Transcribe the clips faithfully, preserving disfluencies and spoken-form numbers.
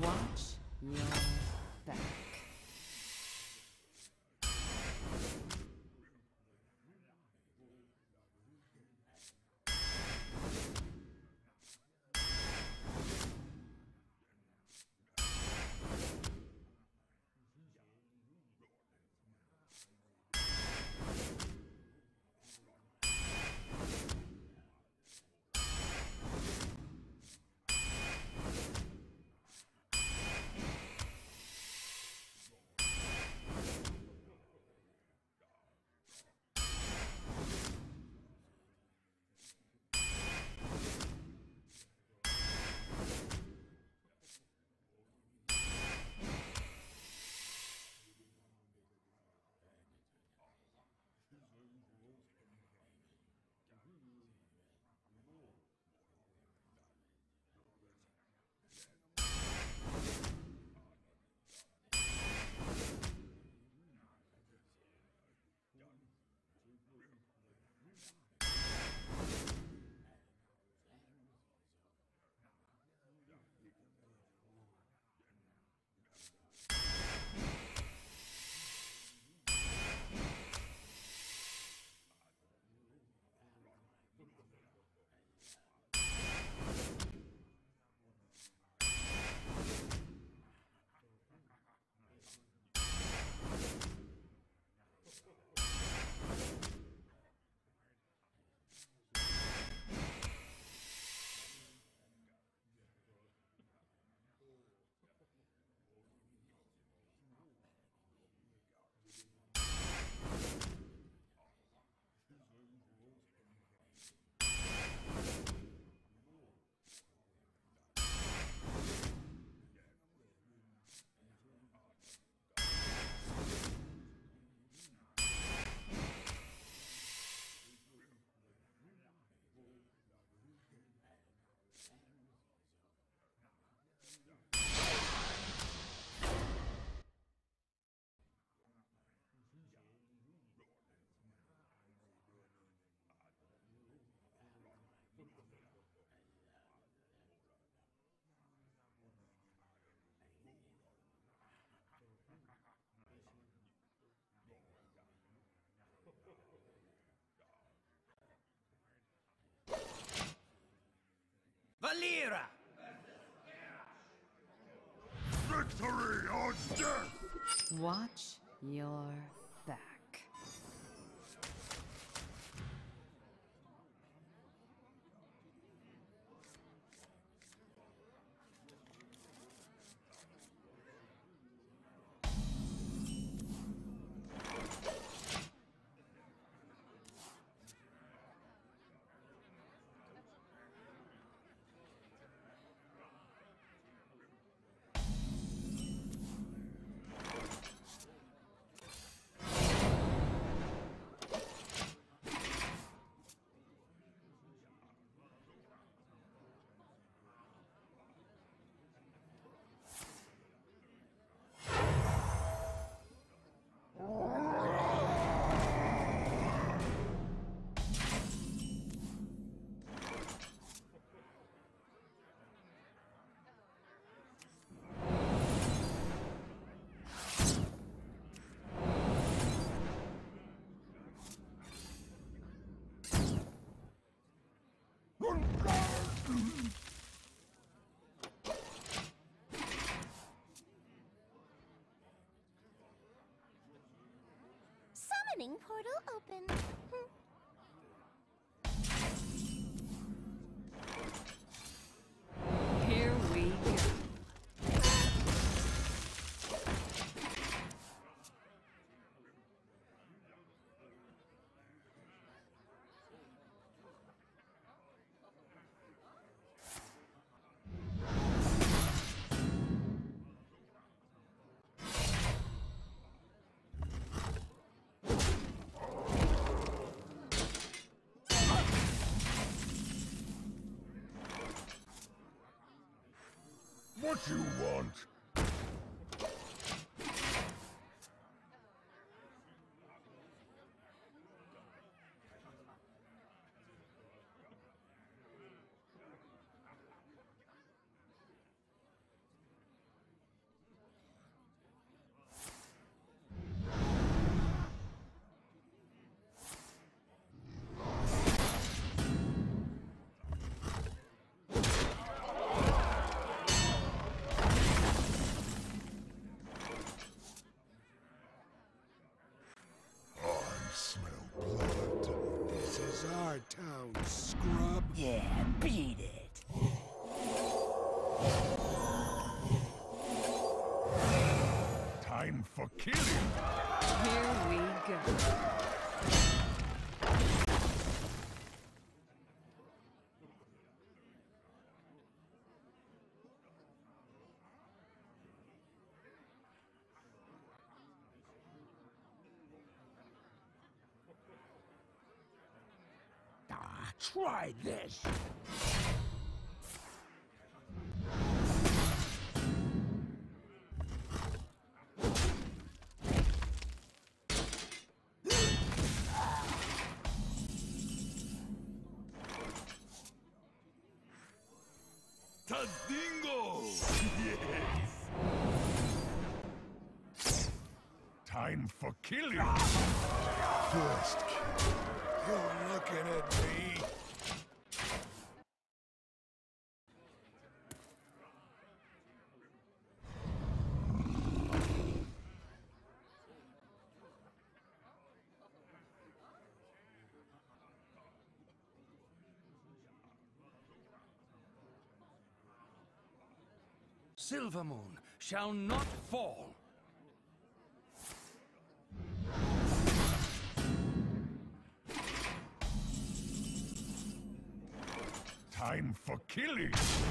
Watch your back. Valera! Victory or death! Watch your back. Summoning portal open. Hmm. Here we go. What you want? for killing! Here we go. Ah, try this! Tadingo! Yes! Time for killing! First kill. You're looking at me? Silvermoon shall not fall. Time for killing!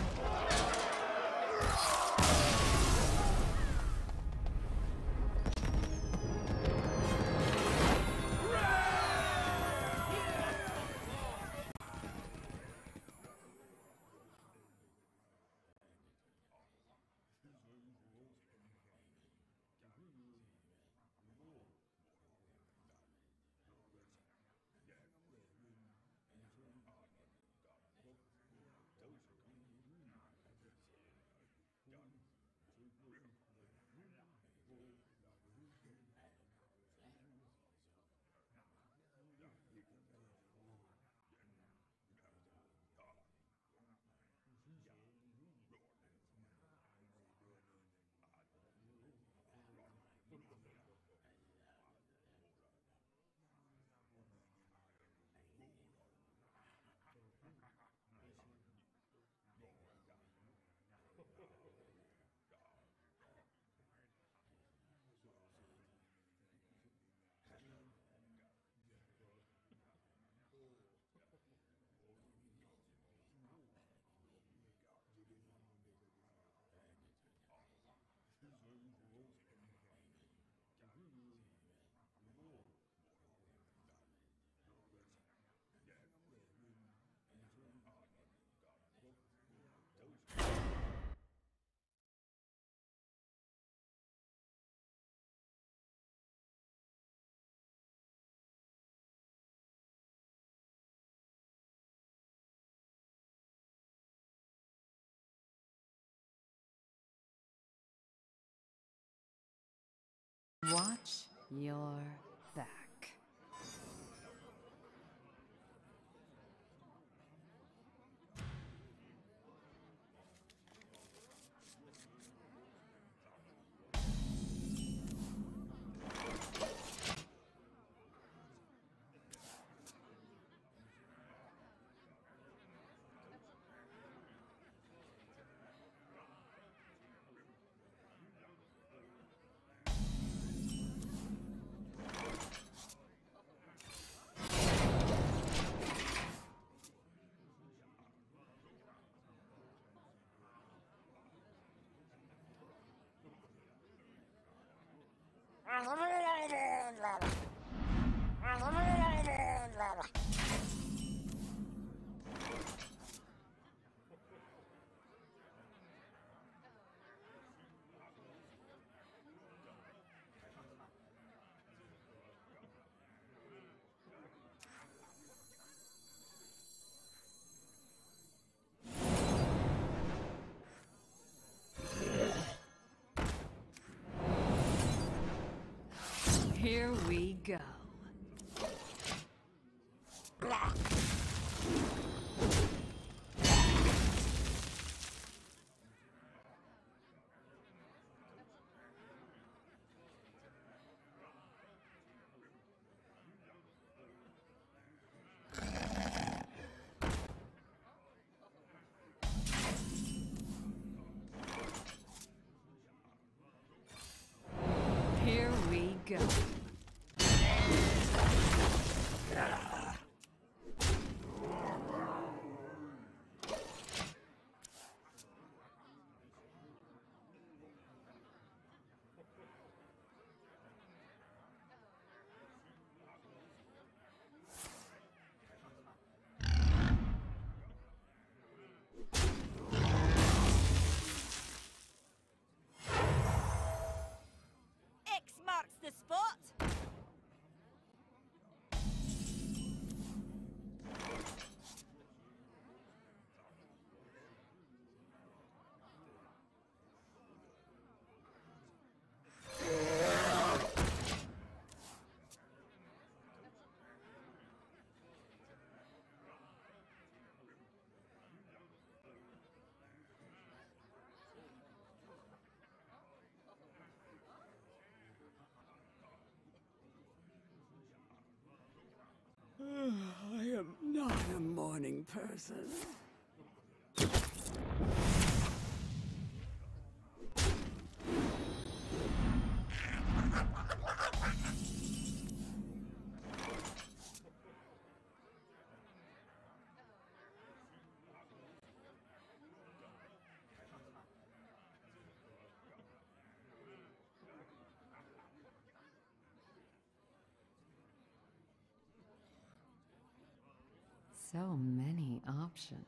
Watch your back. Here we go. Here go. X marks the spot. I am not a morning person. So many options.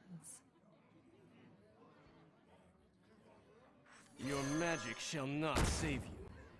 Your magic shall not save you.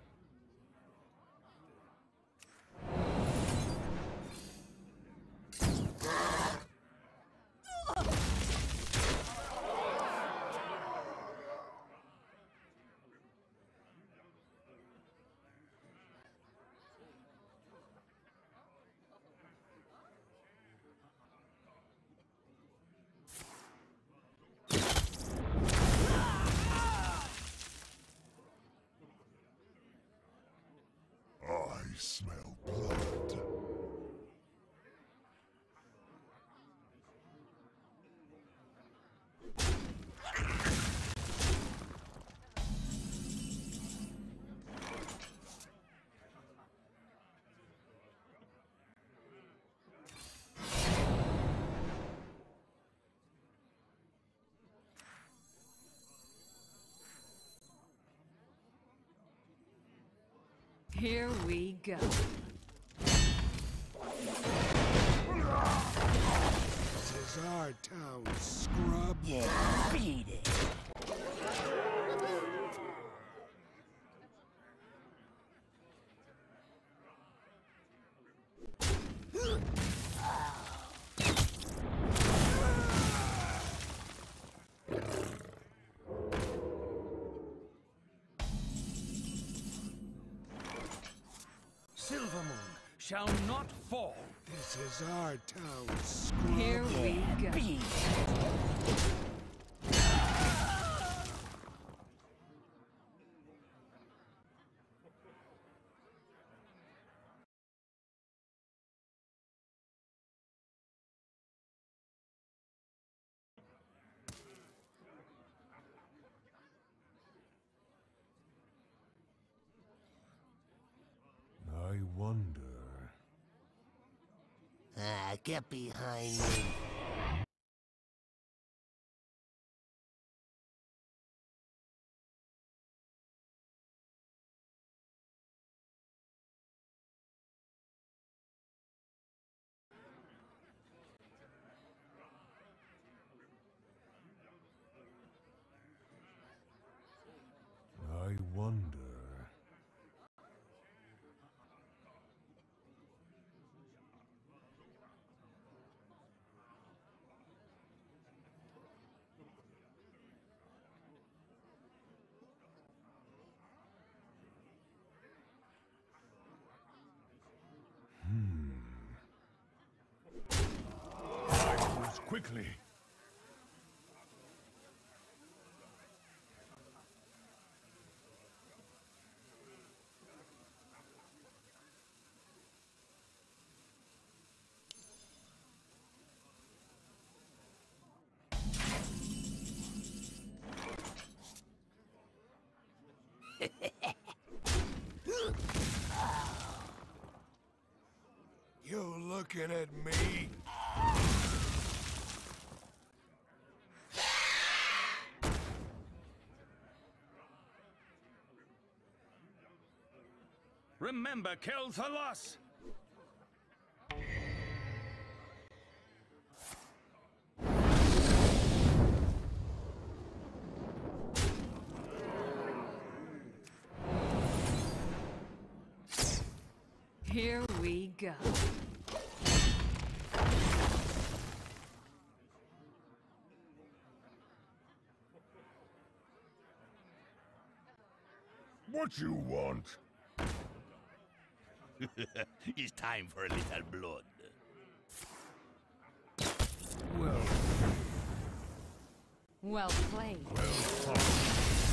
I smell blood. Here we go. This is our town, scrub. Yeah, beat it. Silvermoon shall not fall. This is our town, scrub. Here we go. Beat it. I wonder. Ah, get behind me. I wonder. Items quickly. looking at me? Remember Kel'Thuzad! Here we go. What you want? It's time for a little blood. Well, Well played. well fought.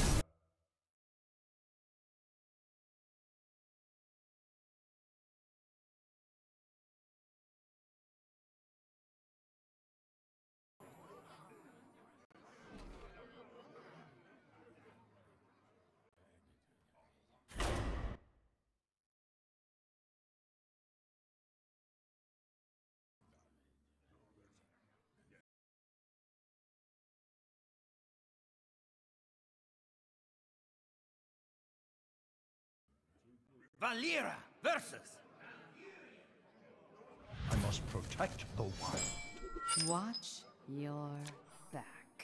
Valeera versus... I must protect the wild. Watch your back.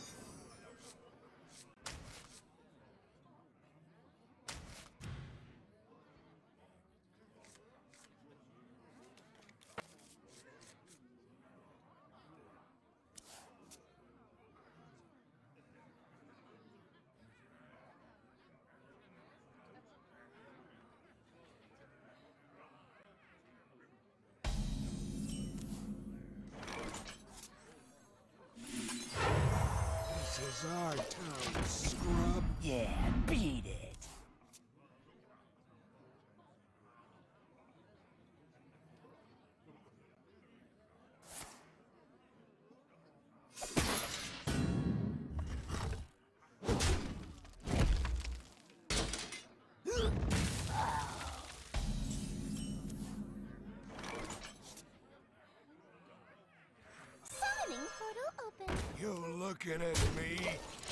This is our town, scrub. Yeah, beat it. Summoning portal open. You looking at me?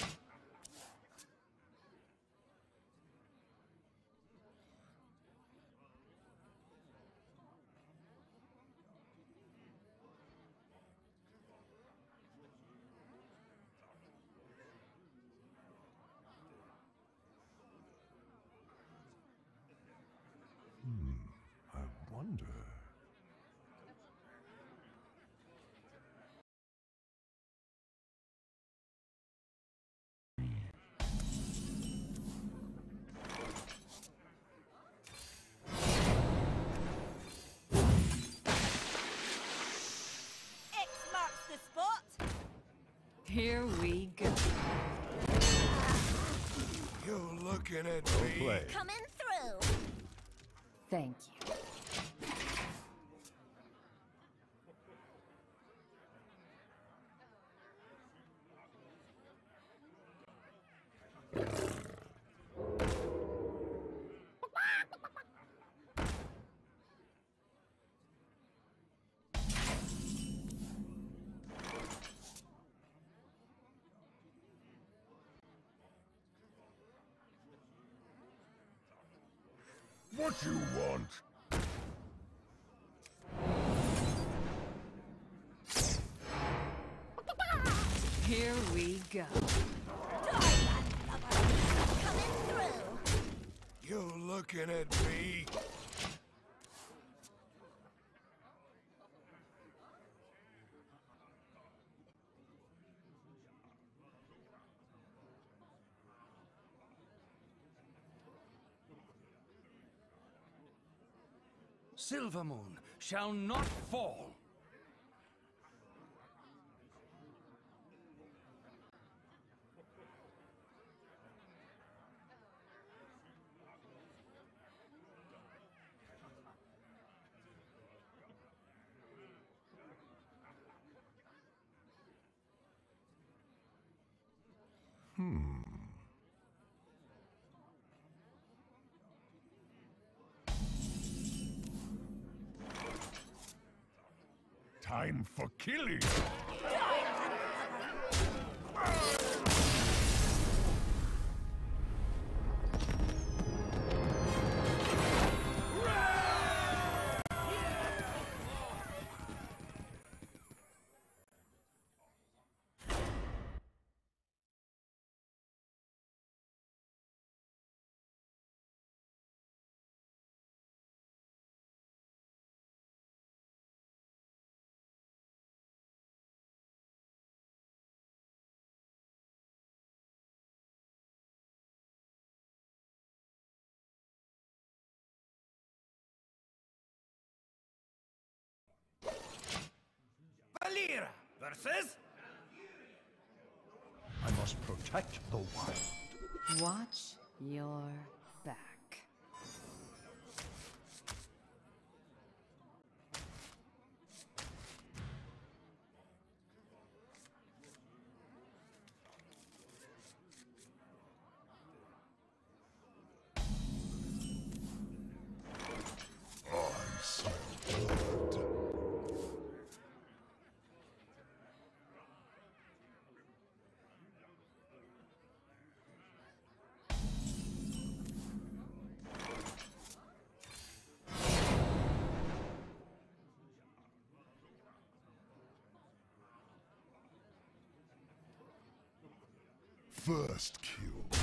I wonder. X marks the spot. Here we go. You looking at Well me? played. Coming through. Thank you. What you want? Here we go. Coming through. You looking at me? Silvermoon shall not fall. Time for killing. Valira versus... I must protect the wild. Watch your back. I smell blood. First kill.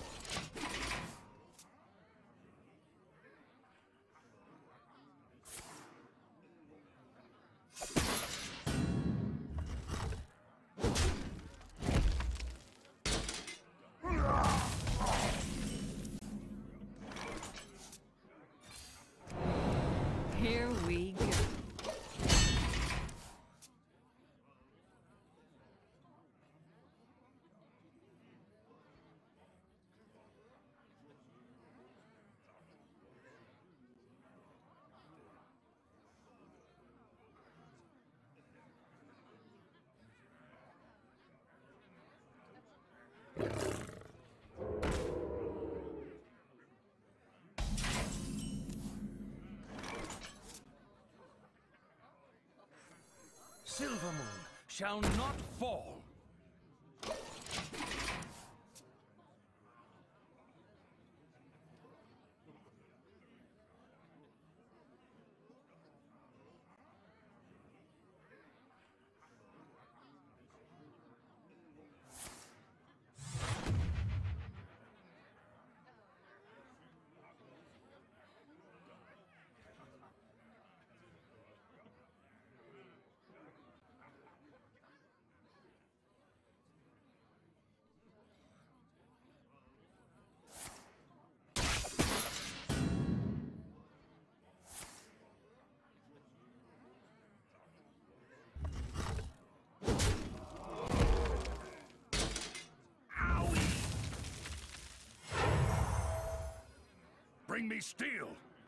Here we go. Silvermoon shall not fall. Bring me steel!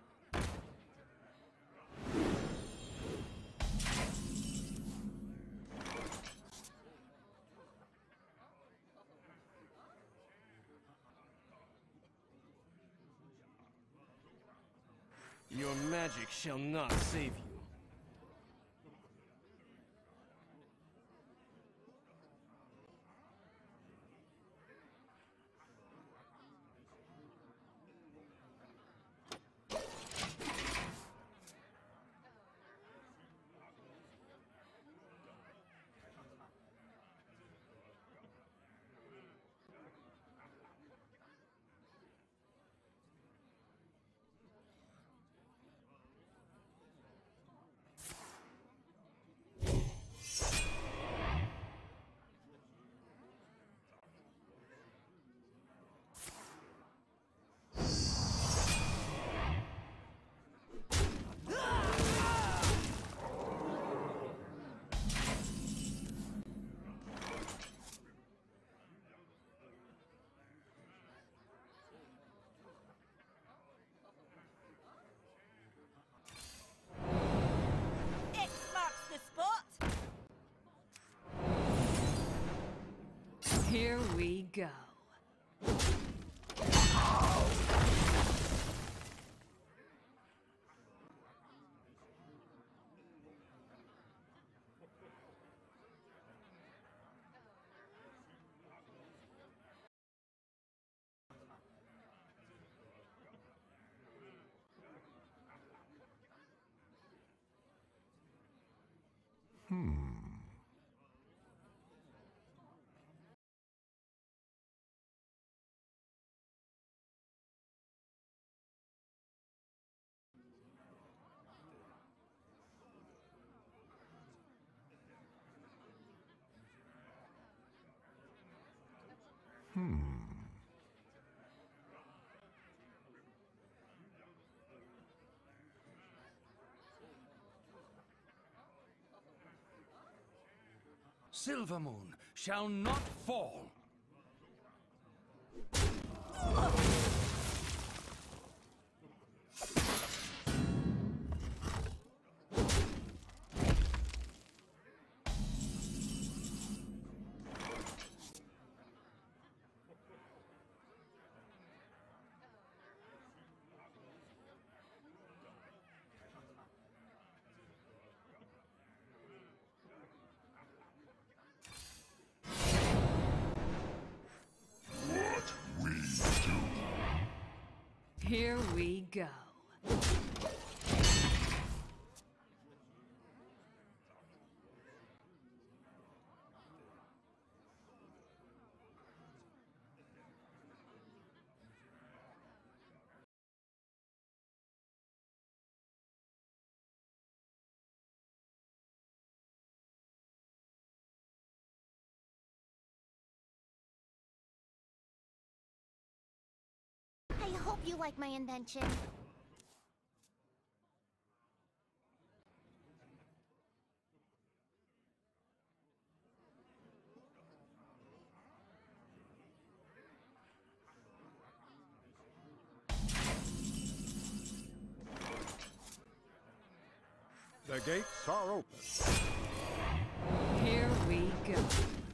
Your magic shall not save you. Here we go. Silvermoon shall not fall. Here we go. I hope you like my invention. The gates are open. Here we go.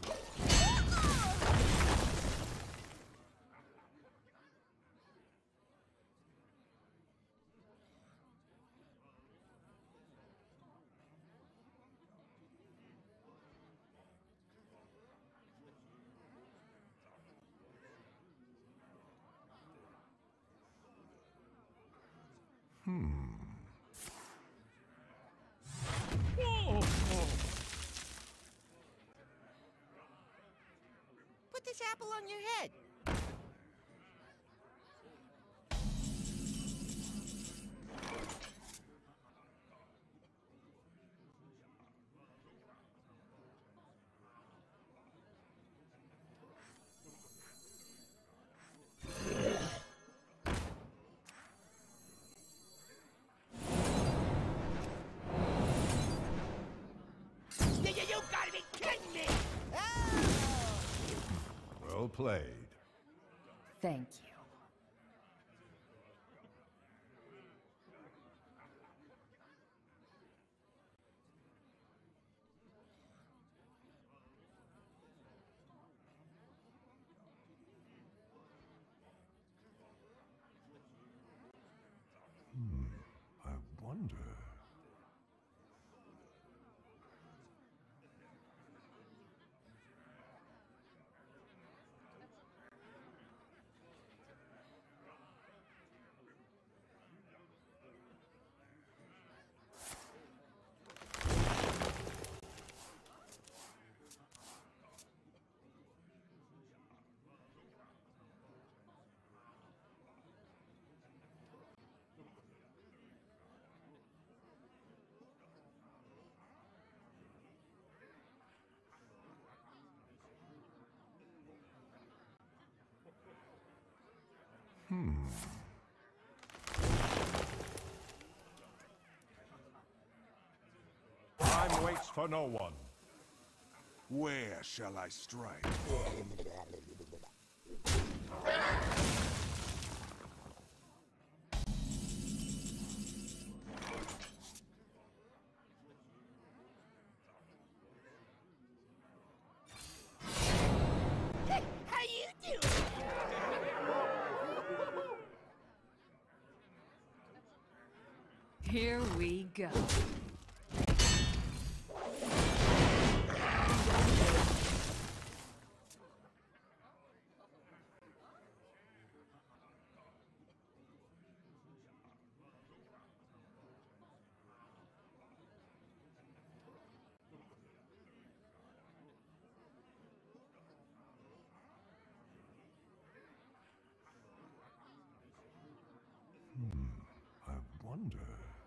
Put this apple on your head. You, you, you gotta be kidding me! Well played. Thank you. I wonder... Time waits for no one. Where shall I strike? How you doing? Here we go. I wonder...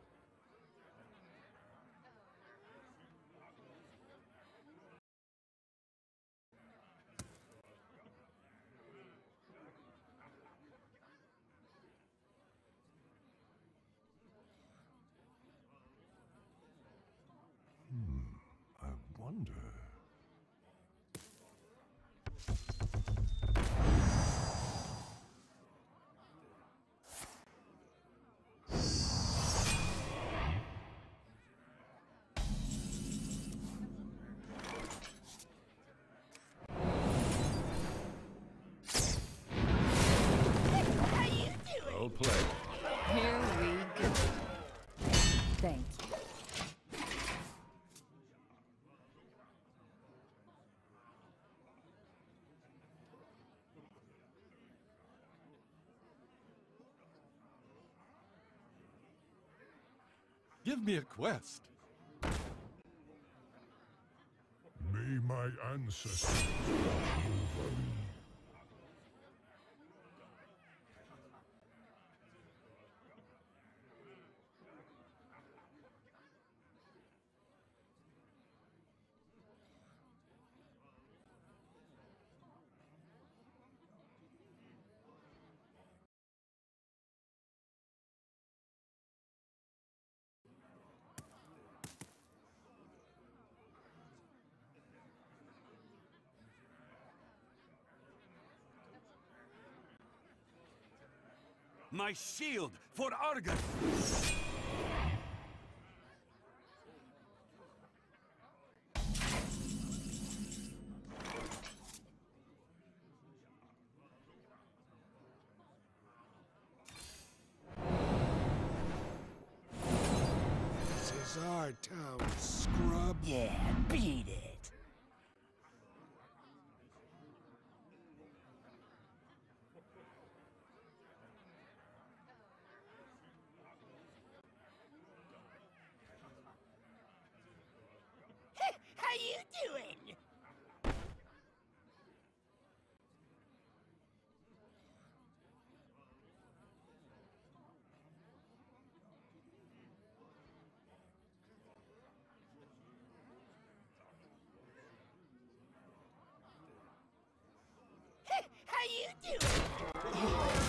Hmm, I wonder... How you doing? Well played. Here we go. Thank you. Give me a quest. May my ancestors over me. My shield for Argus! This is our town, scrub. Yeah, beat it. How you doing? How you doing?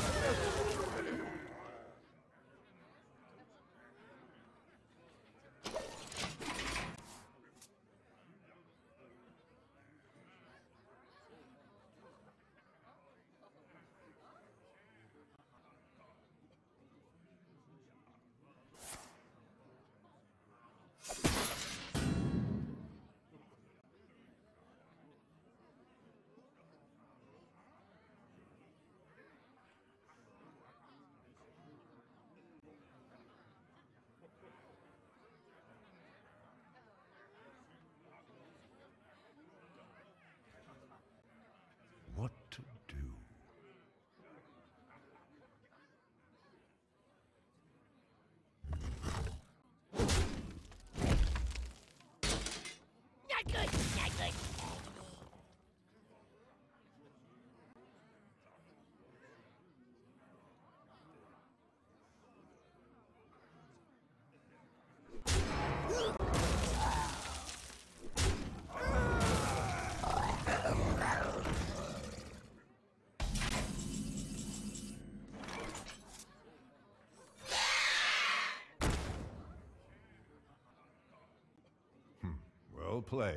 What to do? Not good, not good. Well played.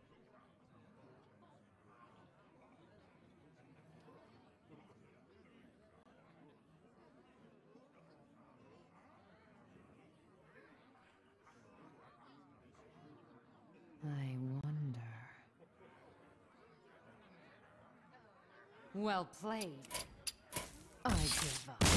I wonder. Well played. I give up.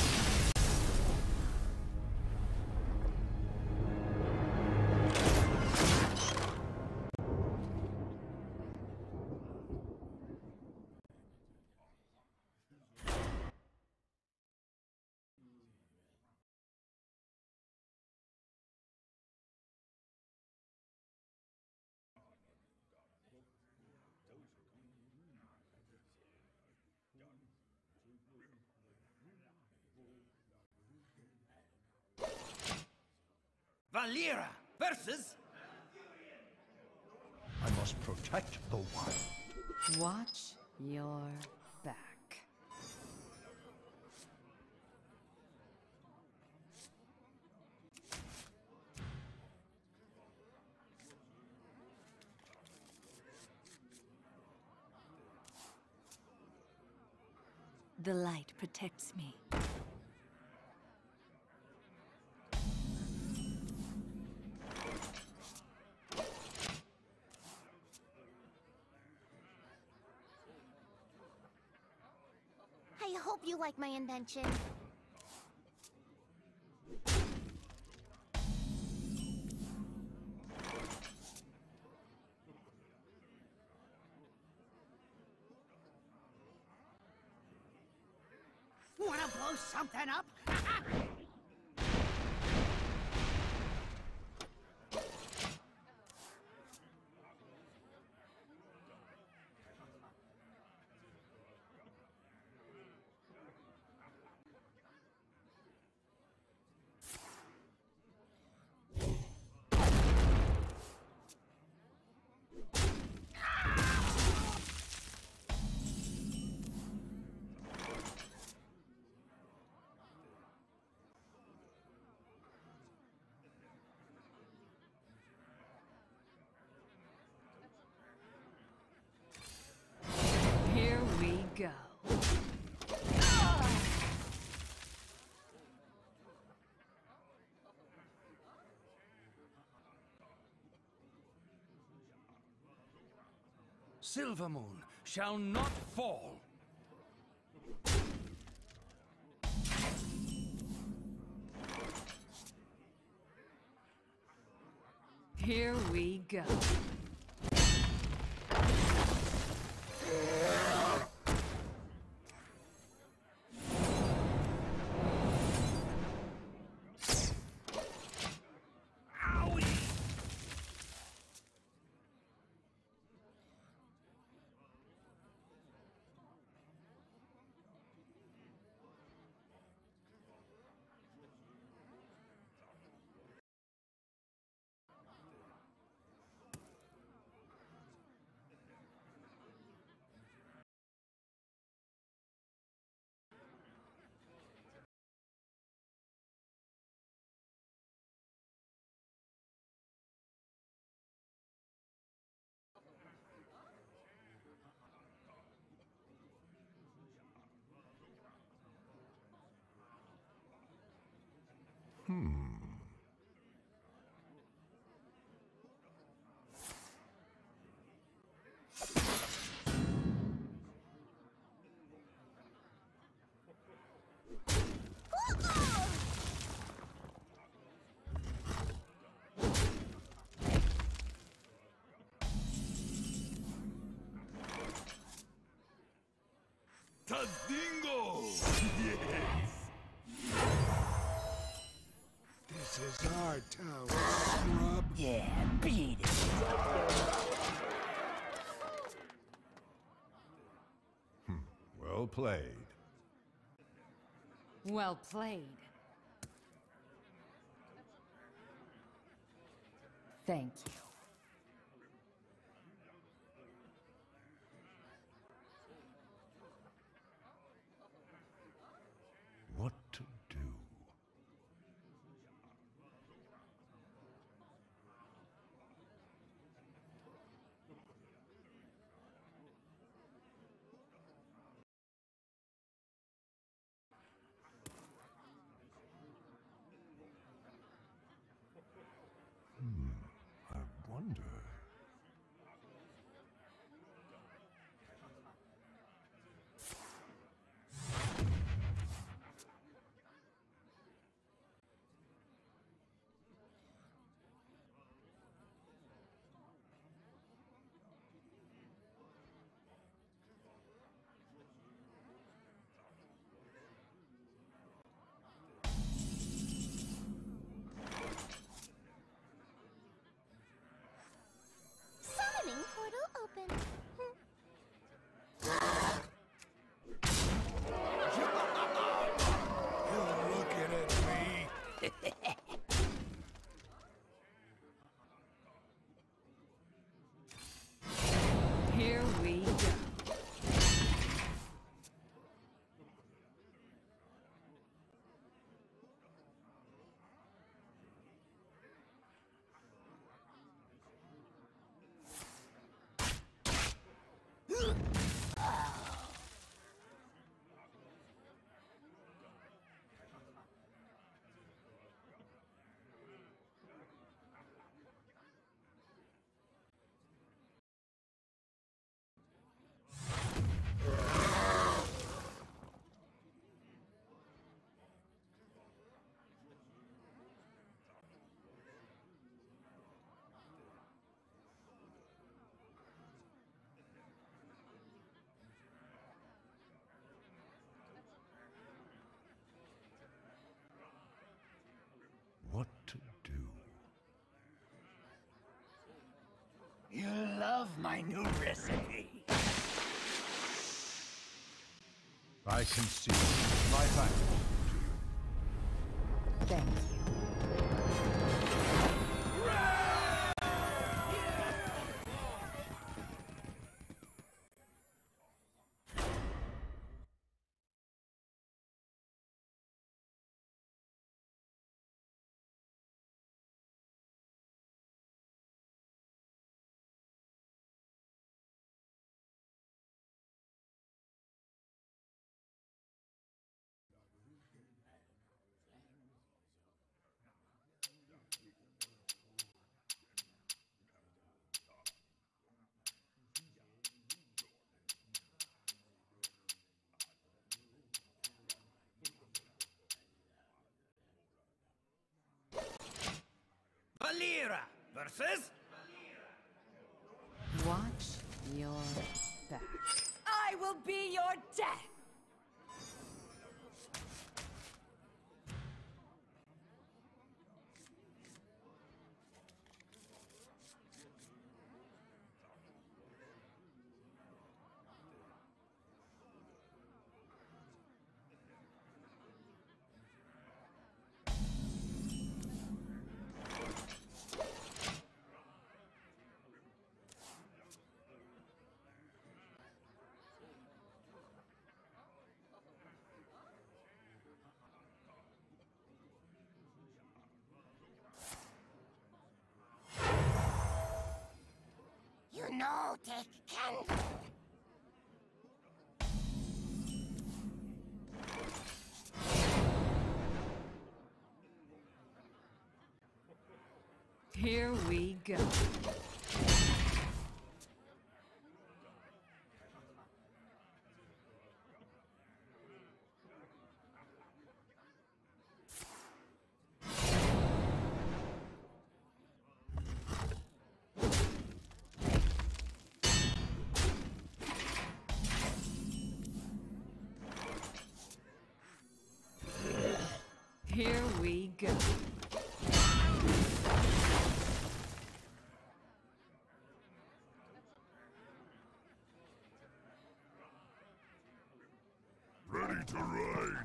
Valeera versus... I must protect the wild. Watch your back. The light protects me. I hope you like my invention. Wanna blow something up? Here we go. Silvermoon shall not fall. Here we go. Hmm. Tadingo! This is our town, scrub. Yeah, beat it. Well played. Well played. Thank you. What to do? Hmm, I wonder. what to do. You love my new recipe. I concede my thankful to you. Thank you. Valera versus... Watch your back. I will be your death! You know, take candle. Here we go. Here we go. Ready to ride.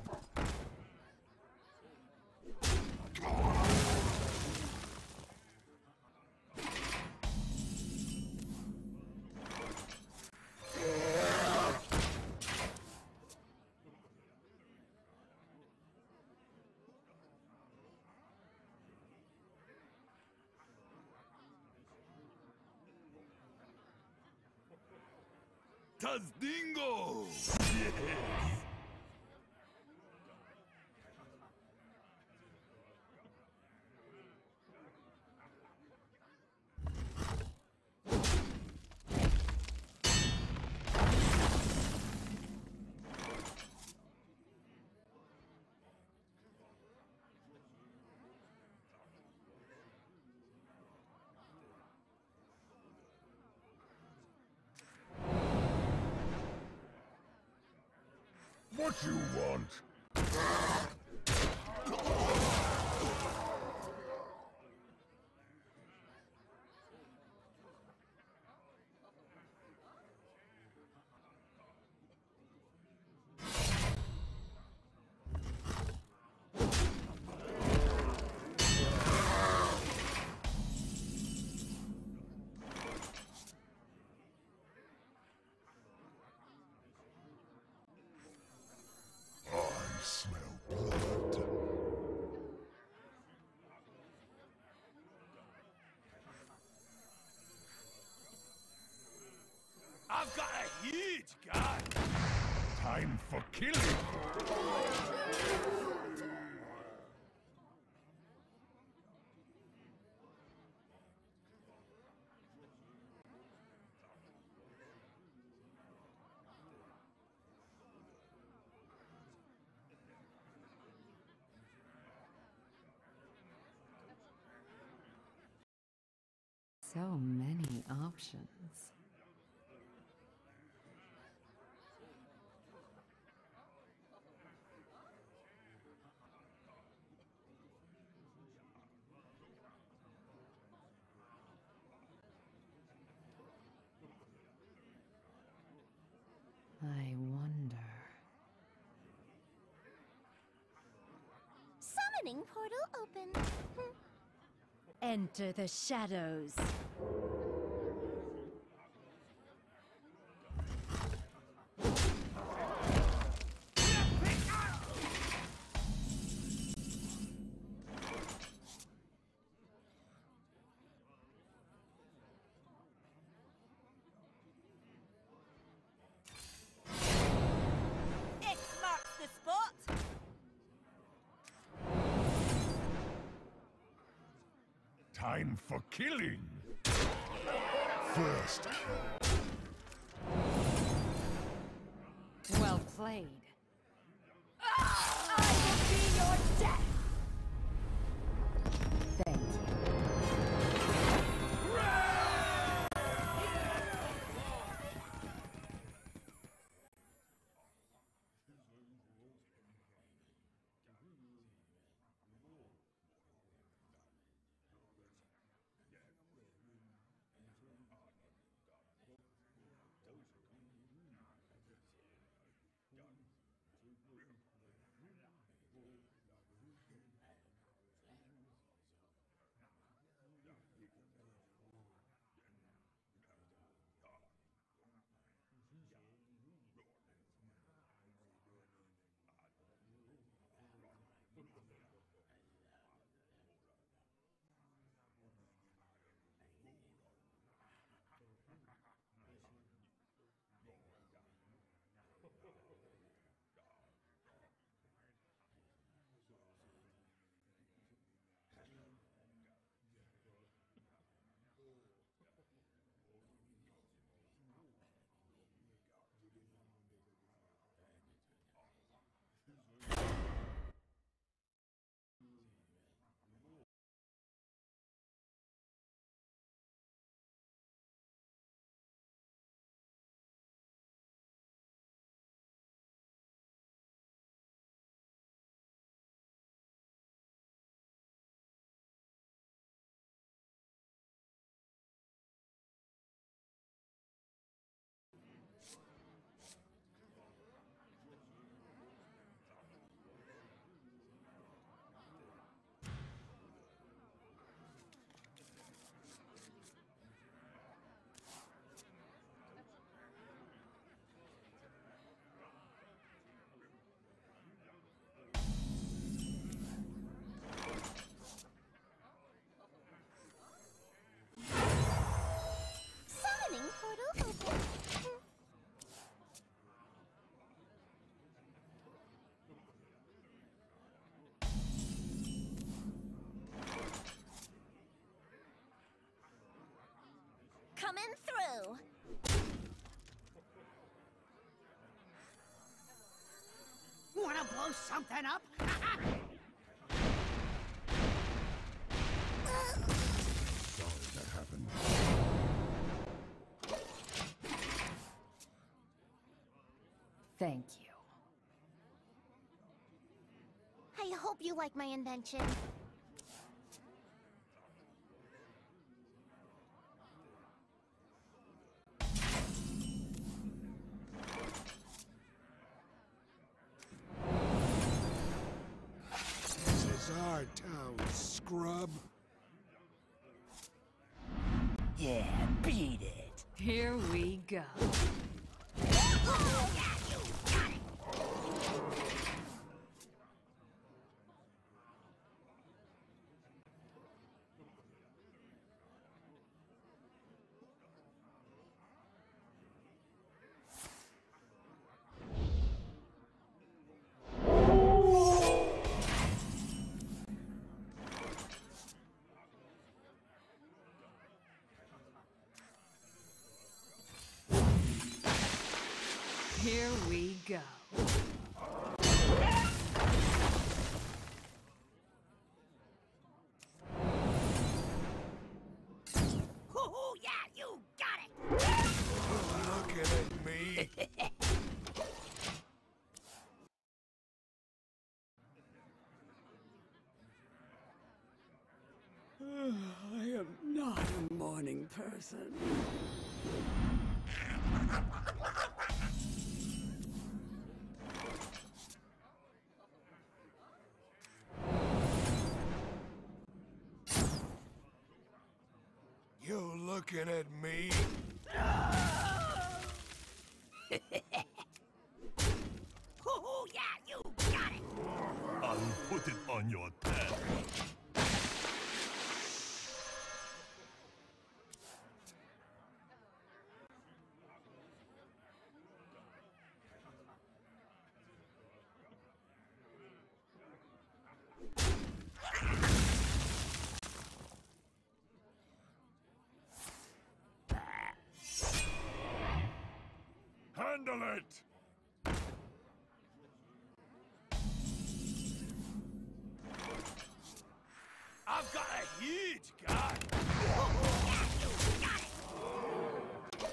Tazdingo! What you want? I smell blood. I've got a huge gun! Time for killing. So many options. Summoning portal open. Enter the shadows. X marks the spot. Time for killing. First kill. Well played. I will be your death. Thank you. Summoning portal open. Coming through. Wanna blow something up? Sorry that happened. Thank you. I hope you like my invention. This is our town, scrub. Yeah, beat it. Here we go. Here we go. Hoo-hoo, yeah, you got it. Looking at me. I am not a morning person. looking at me? Oh, yeah, you got it. I'll put it on your tab. Handle it! I've got a huge gun. Oh, yeah, you got it.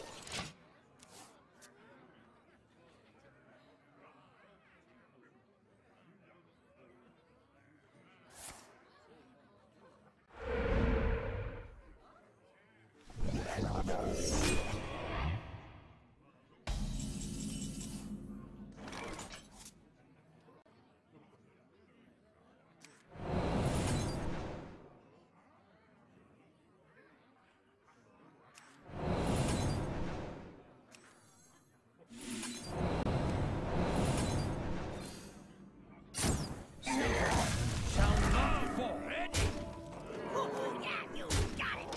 Oh, yeah, you got it.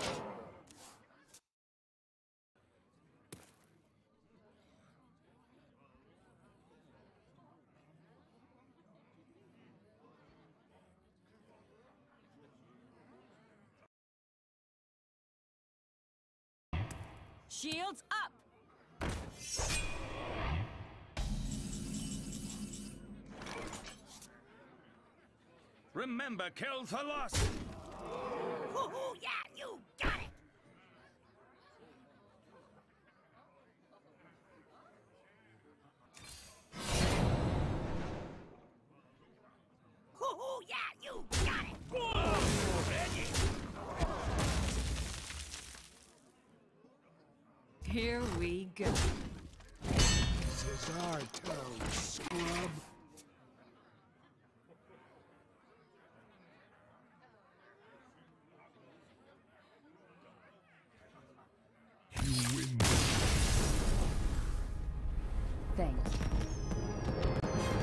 Shields up! Remember, kill Thalos. Oh, yeah, you got it. Oh, yeah, you got it. Here we go. This is our town, scrub. You win. Thank you.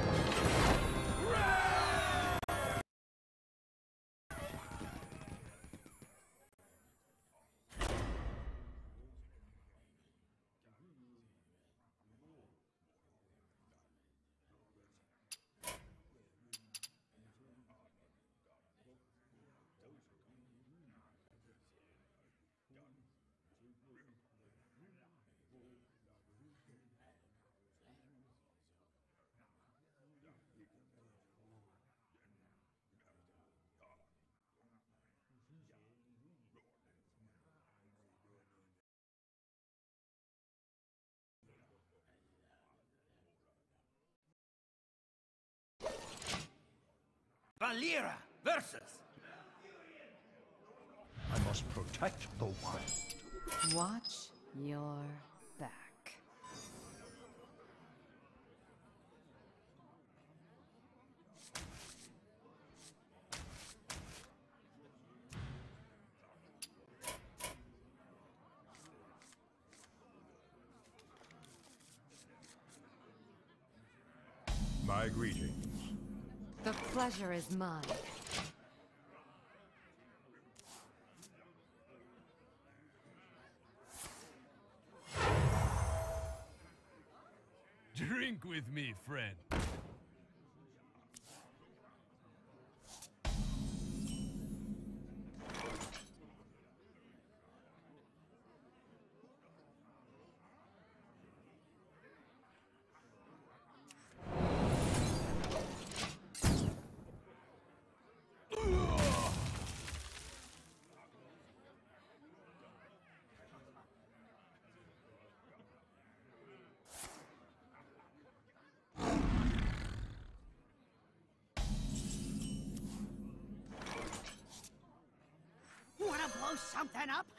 Valera versus. I must protect the wild. Watch your back. My greetings. The pleasure is mine. Drink with me, friend. Wanna blow something up?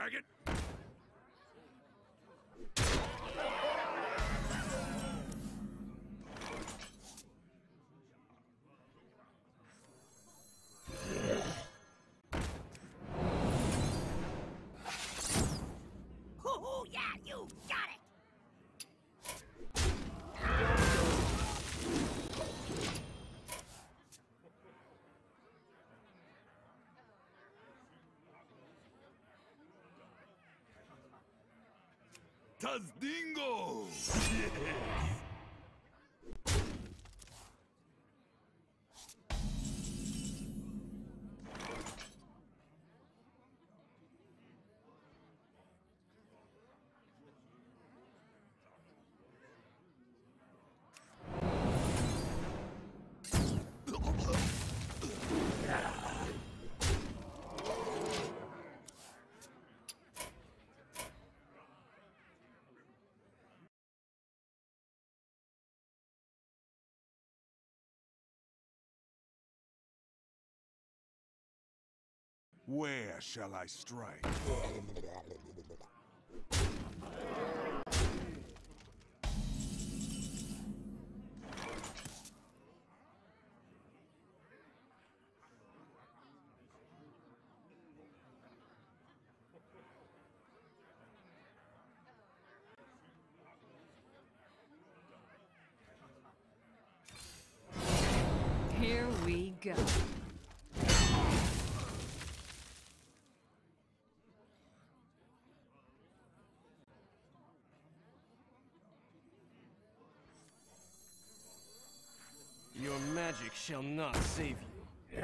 faggot! Hoo-hoo, yeah, you got it! Tazdingo! Yes! Where shall I strike? Here we go. Your magic shall not save you.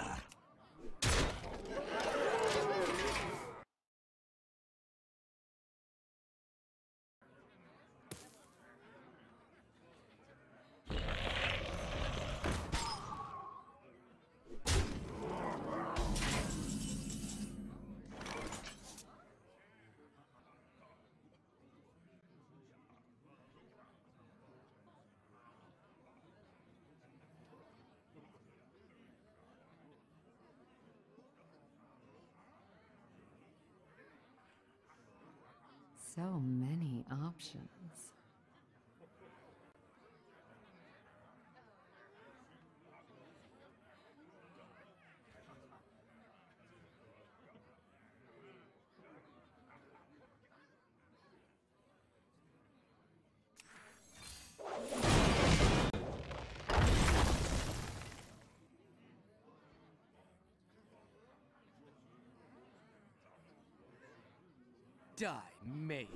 So many options. Die, mage.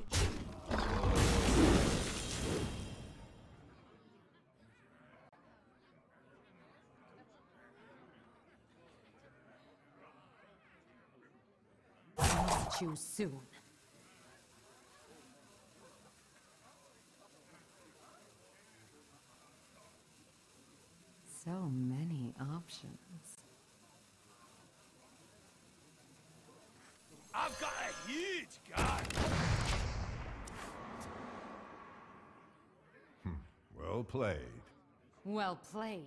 Meet you soon. So many options. I've got a huge gun! Well played. Well played.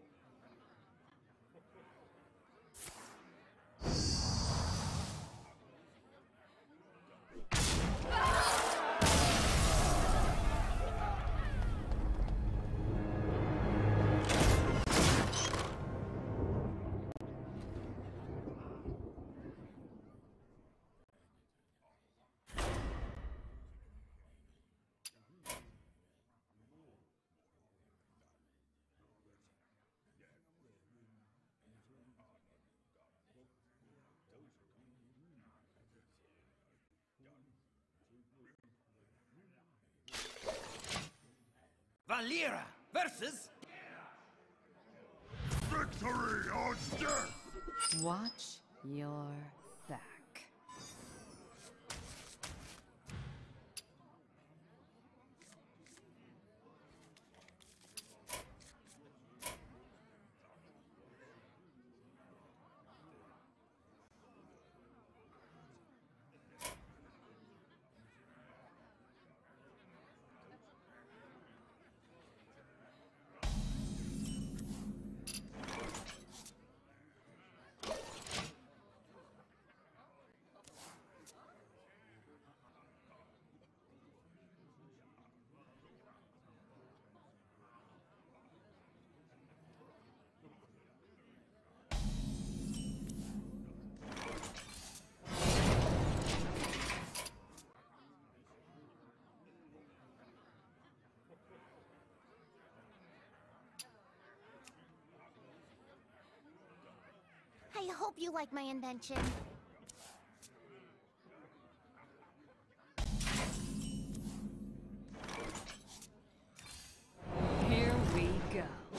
Valera versus... Victory or death! Watch your back. hope you like my invention. Here we go.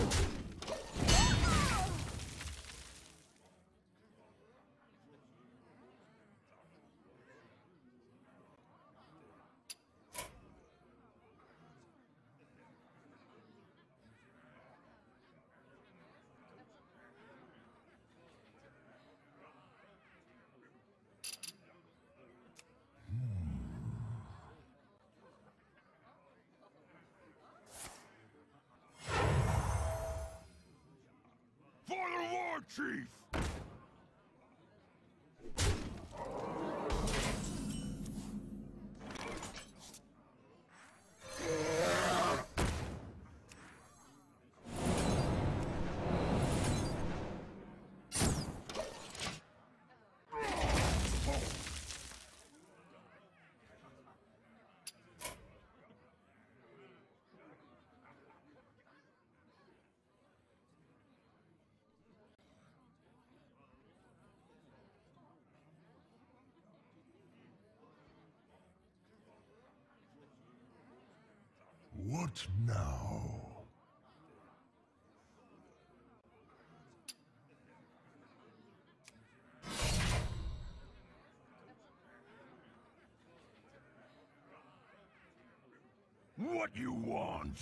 For the war chief! What now? What you want?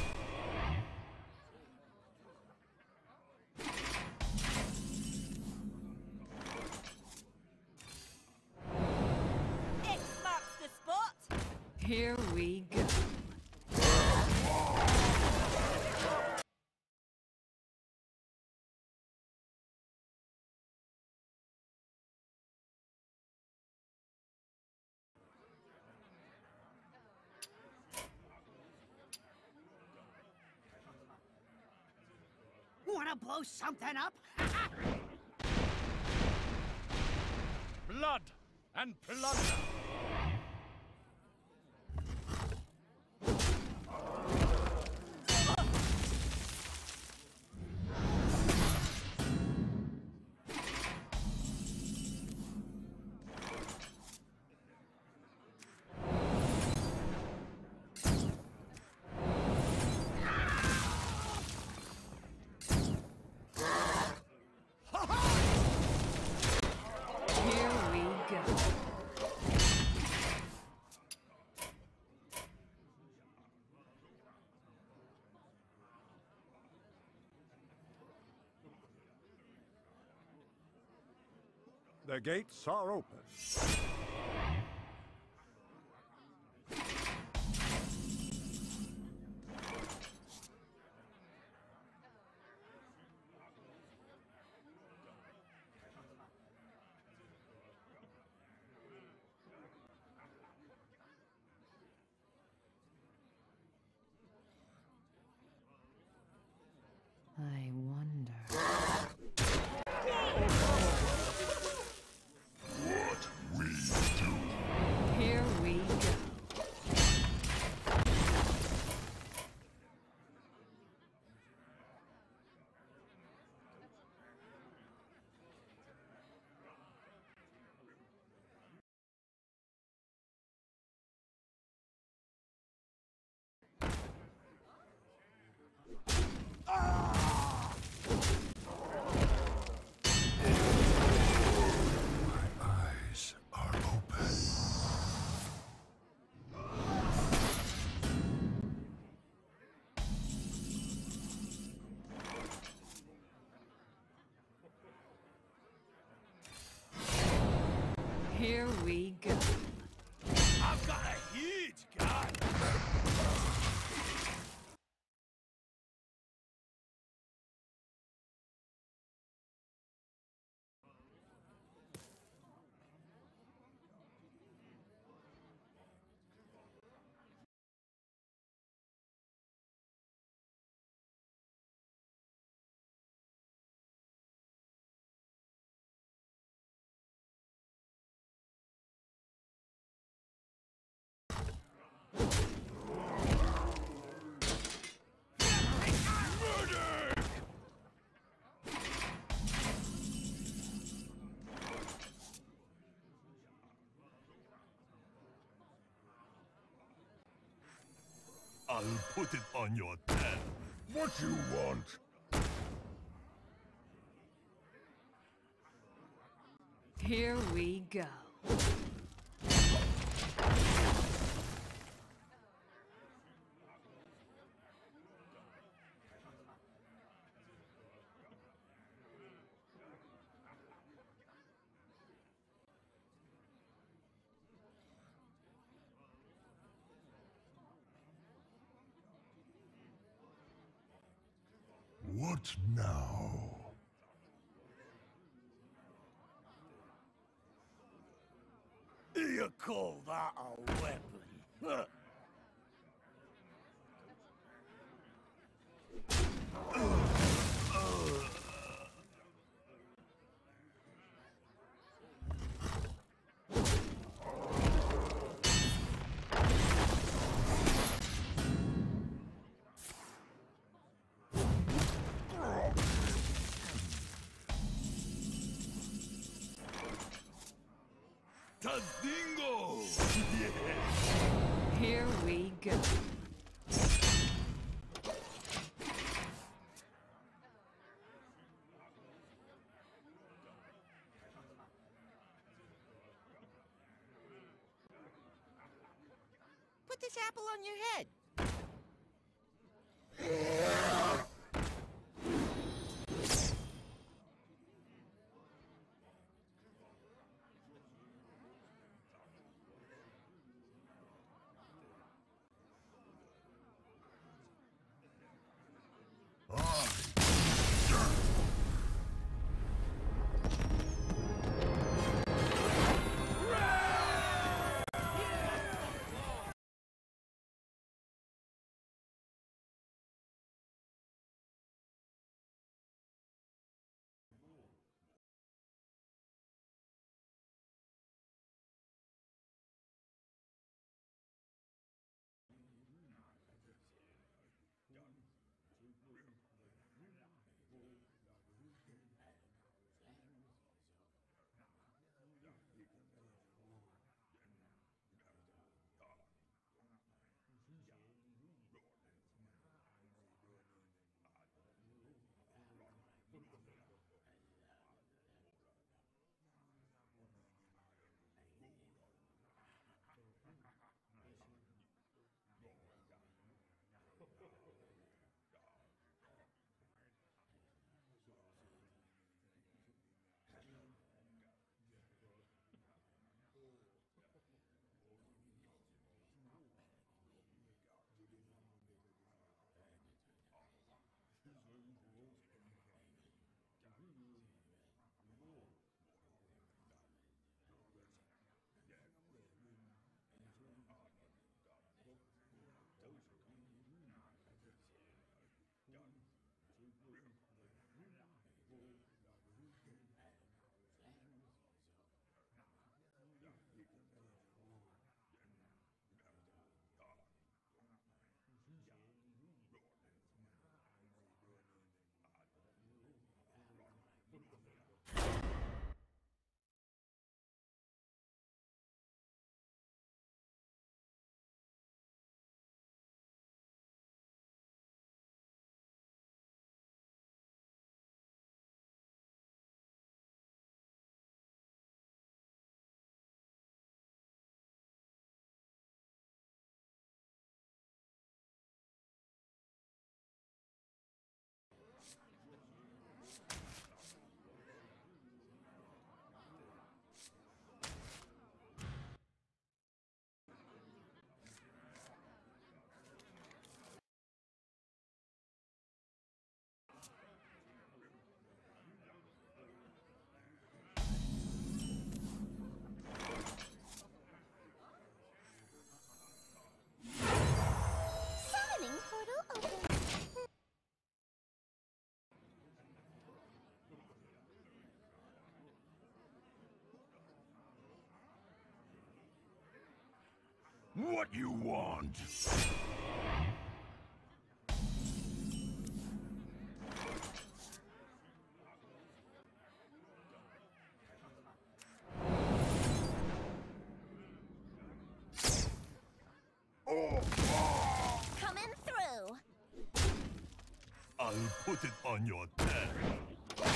X marks the spot. Here we go. Wanna blow something up? Blood and plunder. Here we go. The gates are open. I wonder. What we do? Here we go. My eyes are open. Here we go. I've got a huge gun. I'll put it on your tab. What you want? Here we go. What now? You call that a weapon? Huh. Tazdingo! Here we go. Put this apple on your head. What you want? Coming I'll put it on your tab.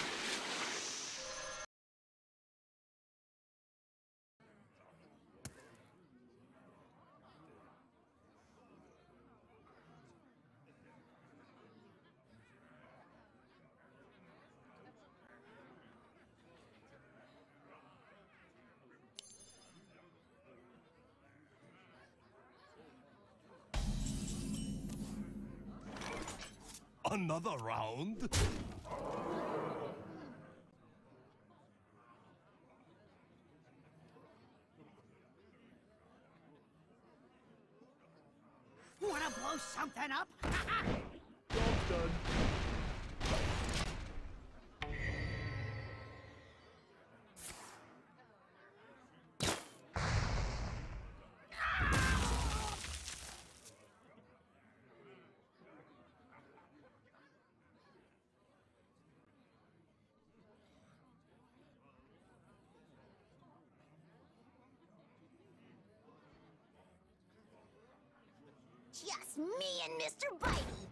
Another round? Wanna blow something up? Job's done. Just me and Mister Bitey.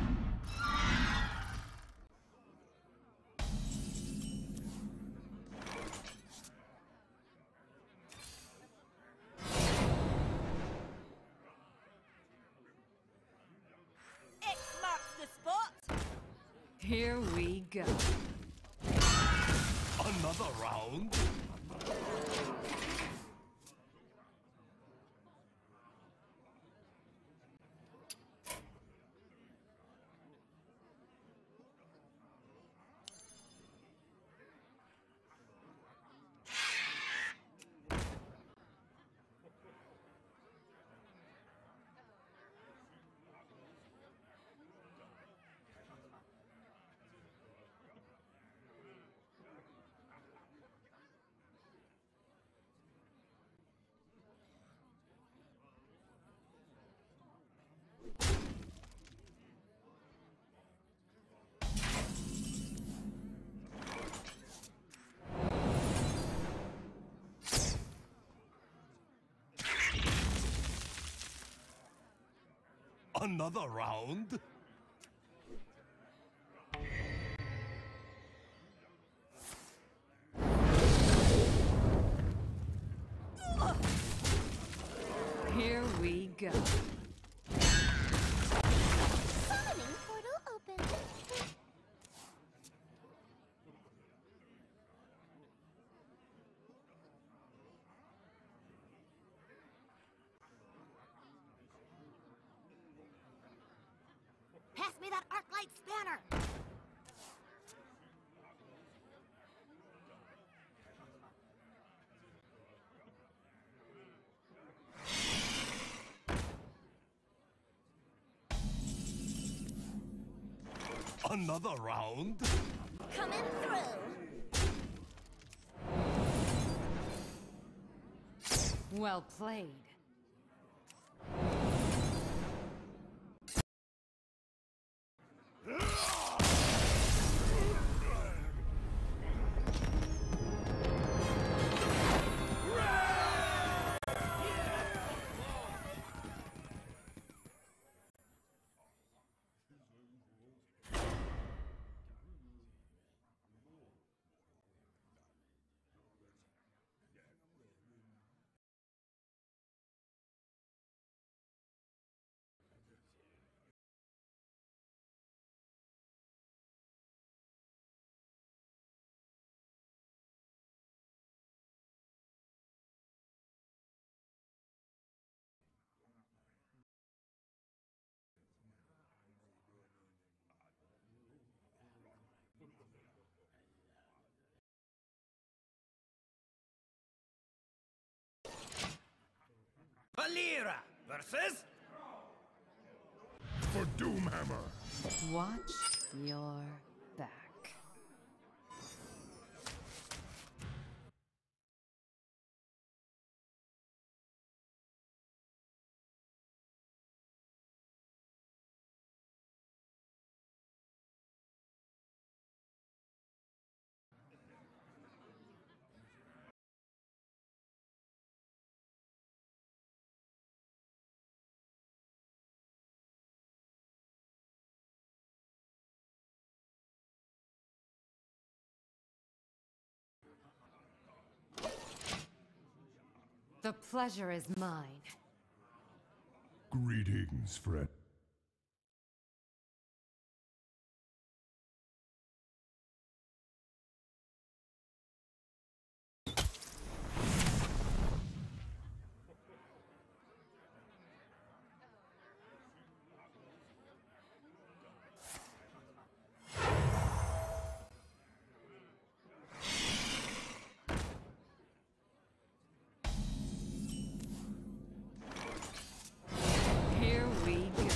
X marks the spot. Here we go. Another round? Another round? Here we go. Summoning portal open. Pass me that arc light spanner! Another round? Coming through. Well played. Valera versus For Doomhammer. Watch your back. The pleasure is mine. Greetings, friend. Here we go.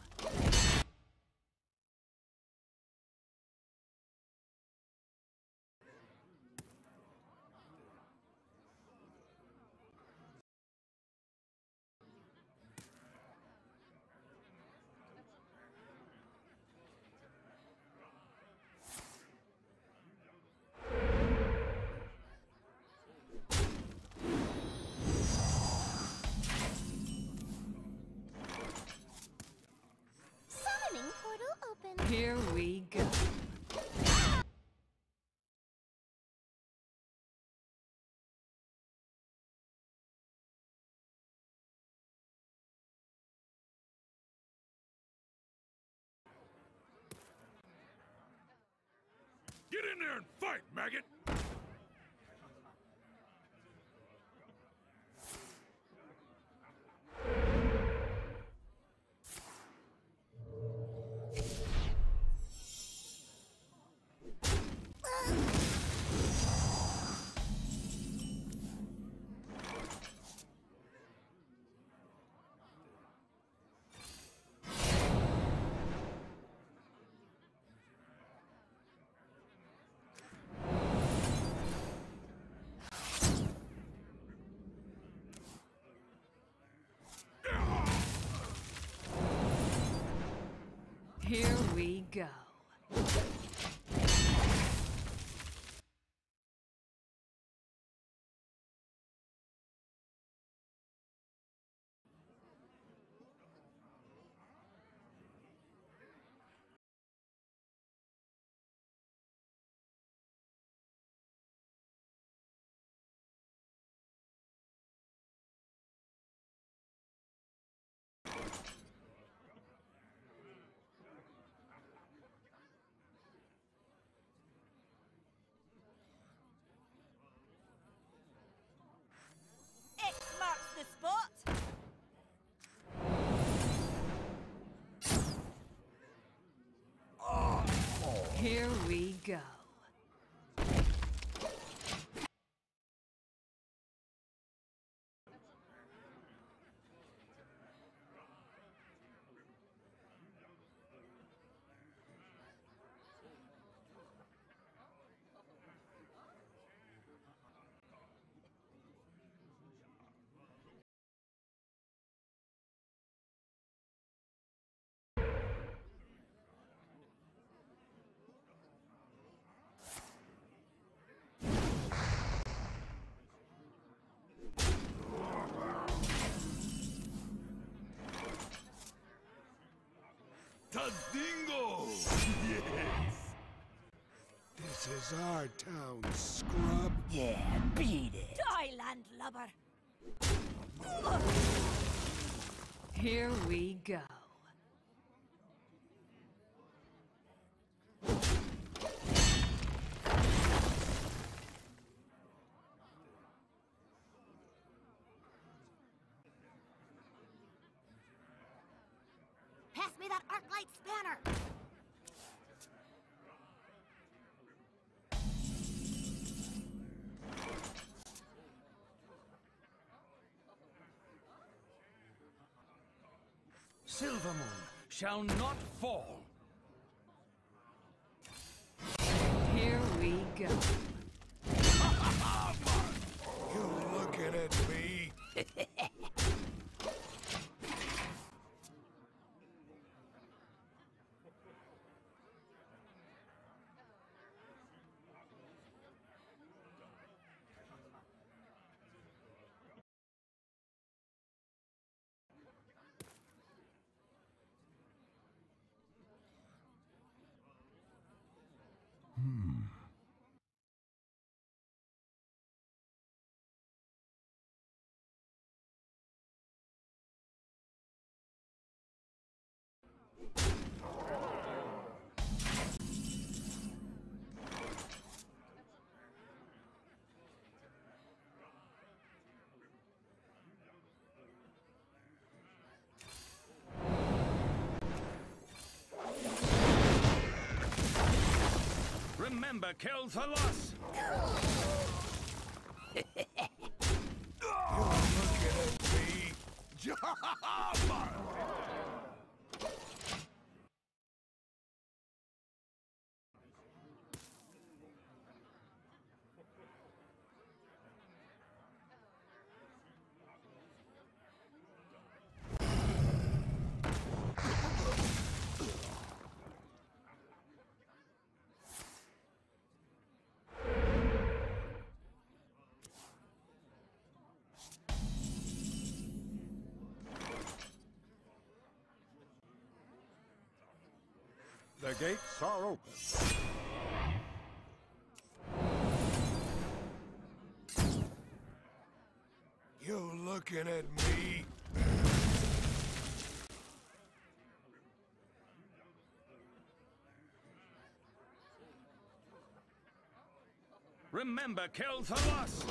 Summoning portal open. Here we go. Get in there and fight, maggot! Here we go. X marks the spot. Here we go. Tadingo! Yes. This is our town, scrub. Yeah, beat it. Die, landlubber. Here we go. Pass me that arc light spanner. Silvermoon shall not fall. Here we go. You looking at me? Remember, kill for loss. You're looking at me. Jabba! The gates are open. You looking at me? Remember, kill for loss.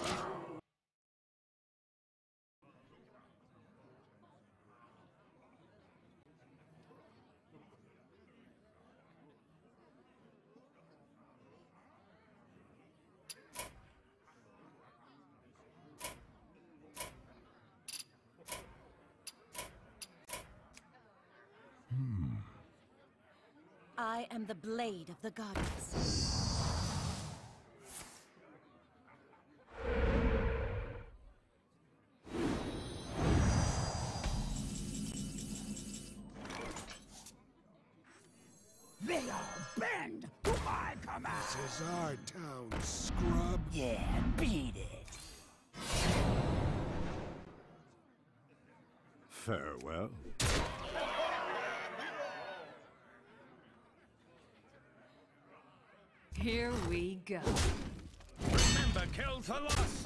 I am the blade of the goddess. They all bend to my command. This is our town, scrub. Yeah, beat it. Farewell. Here we go. Remember, kill for loss.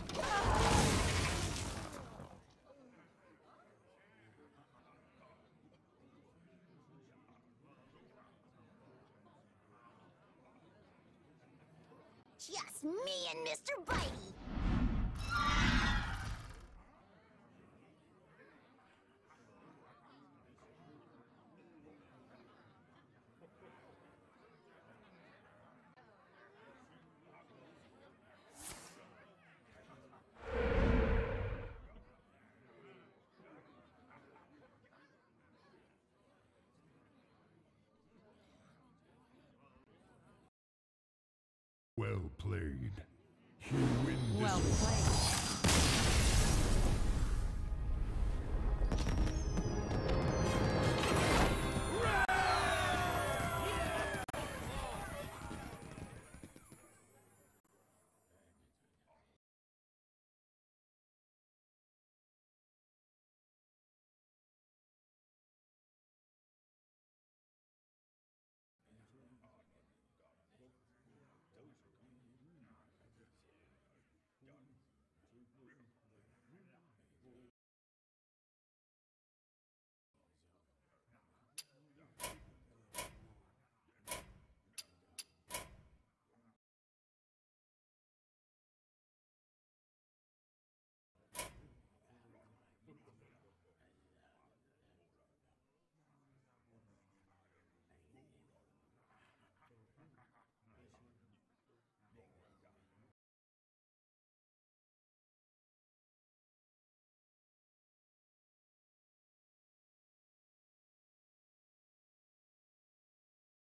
Just me and Mister Bitey. Well played. You win this Well one. played.